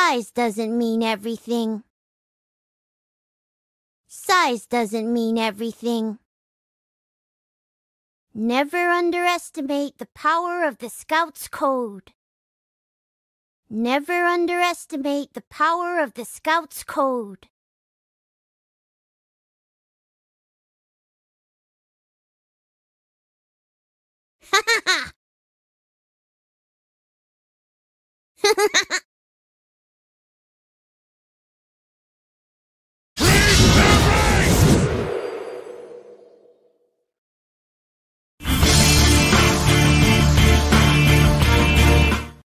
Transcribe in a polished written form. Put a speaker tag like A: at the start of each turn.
A: Size doesn't mean everything. Size doesn't mean everything. Never underestimate the power of the Scout's Code. Never underestimate the power of the Scout's Code. Ha ha ha! Ha ha ha!